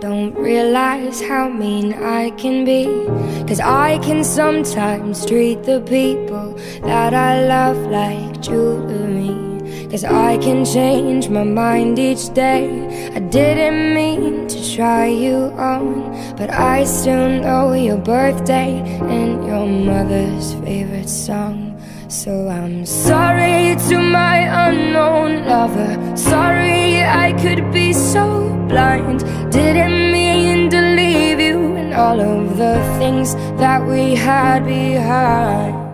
don't realize how mean I can be, 'cause I can sometimes treat the people that I love like jewelry. 'Cause I can change my mind each day. I didn't mean to try you on, but I still know your birthday and your mother's favorite song. So I'm sorry to my unknown lover. Sorry I could be so blind. Didn't mean to leave you and all of the things that we had behind.